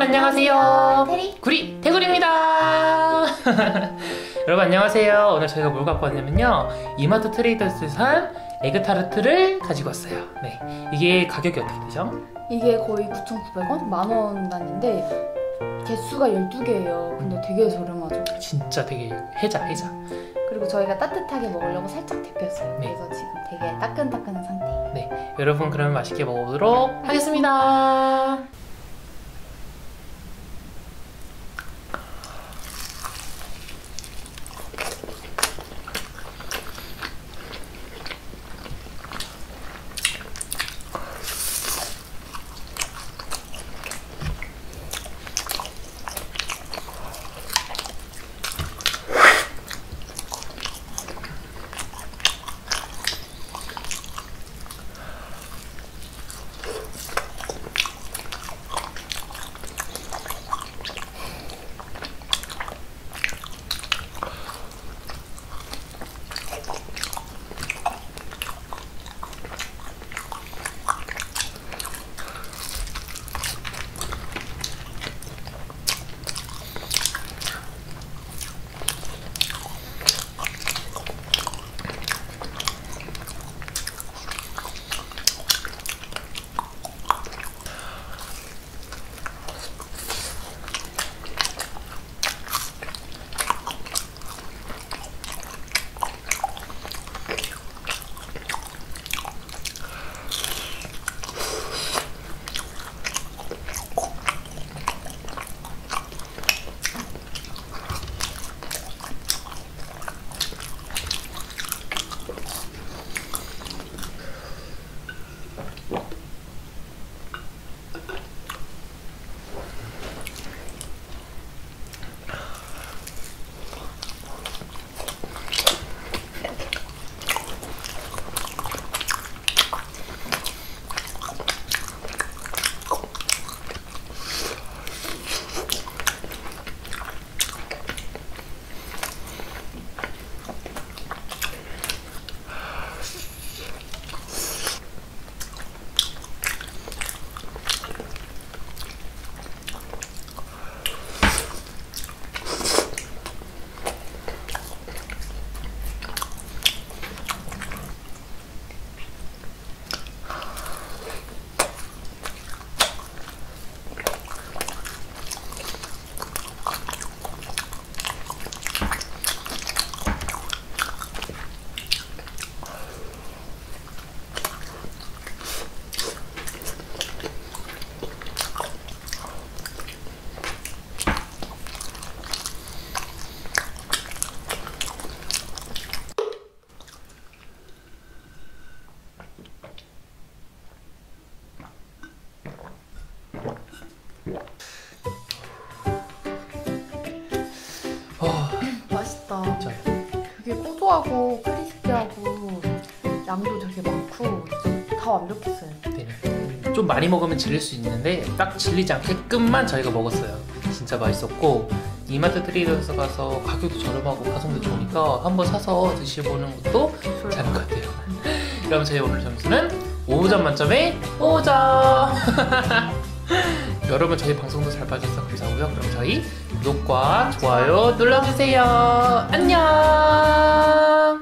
안녕하세요. 테리? 구리 태구리입니다. 여러분 안녕하세요. 오늘 저희가 뭘 갖고 왔냐면요, 이마트 트레이더스에서 산 에그타르트를 가지고 왔어요. 네, 이게 가격이 어떻게 되죠? 이게 거의 9,900원? 만원 단위인데 개수가 12개예요. 근데 되게 저렴하죠. 진짜 되게 해자. 그리고 저희가 따뜻하게 먹으려고 살짝 데폈어요. 네. 그래서 지금 되게 따끈따끈한 상태. 네, 여러분 그러면 맛있게 먹어보도록 하겠습니다. 맛있다. 저요. 되게 고소하고 크리스피하고 양도 되게 많고 진짜 다 완벽했어요. 네. 좀 많이 먹으면 질릴 수 있는데 딱 질리지 않게끔만 저희가 먹었어요. 진짜 맛있었고, 이마트 트레이더스 가서 가격도 저렴하고 가성비 좋으니까 한번 사서 드셔보는 것도 좋을 것 같아요. 그럼 저희 오늘 점수는 5점 만점에 5점. 여러분 저희 방송도 잘 봐주셔서 감사하고요. 그럼 저희 구독과 좋아요 눌러주세요. 안녕.